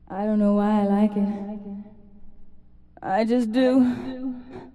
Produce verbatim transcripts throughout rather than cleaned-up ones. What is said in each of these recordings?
I don't know why I like it. I just do.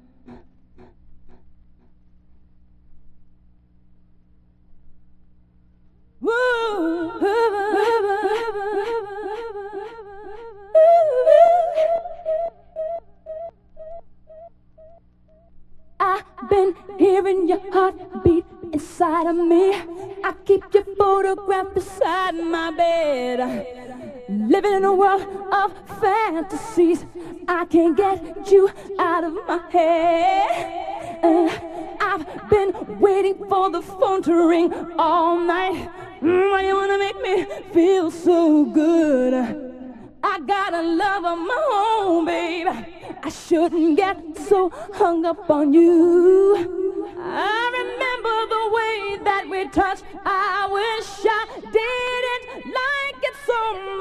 I've been hearing your heartbeat inside of me. I keep your photograph beside my bed. Living in a world of fantasies, I can't get you out of my head. Uh, I've been waiting for the phone to ring all night. Mm, why you wanna make me feel so good? I got a love of my own, babe. I shouldn't get so hung up on you. I remember the way that we touched. I wish I didn't like it so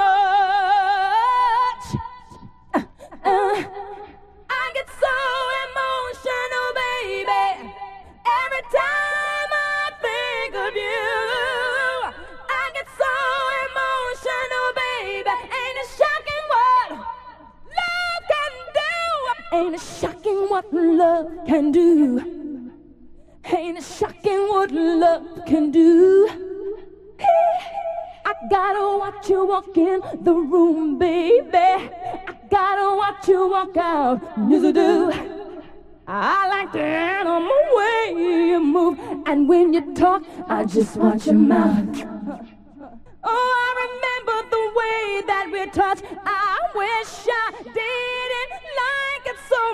much. Uh, uh, I get so emotional, baby, every time I think of you. I get so emotional, baby. Ain't it shocking what love can do? Ain't it shocking what love can do? Ain't it shocking what love can do? I gotta watch you walk in the room, baby. I gotta watch you walk out. Yes, I do. I like the animal way you move, and when you talk, I just watch your mouth. Oh, I remember the way that we touched. I wish I didn't like it so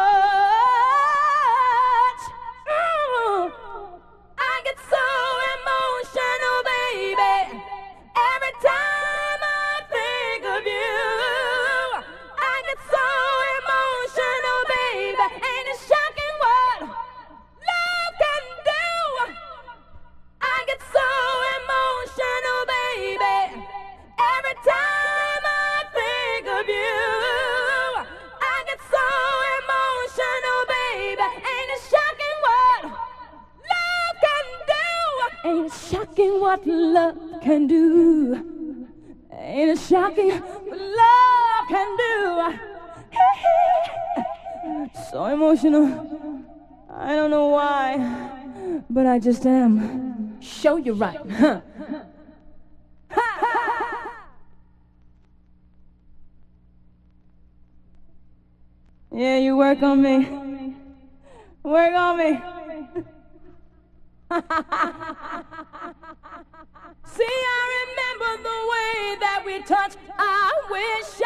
much. Mm. I get so emotional, baby, every time I think of you. I get so emotional, baby. Ain't it shocking what love can do? I get so emotional, baby, every time I think of you. I get so emotional, baby. Ain't it shocking what love can do? Ain't it shocking what love can do? Ain't it shocking what love can do? So emotional. I don't know why, but I just am. Show you right, huh? Yeah, you work on me. Work on me. See, I remember the way that we touched. I wish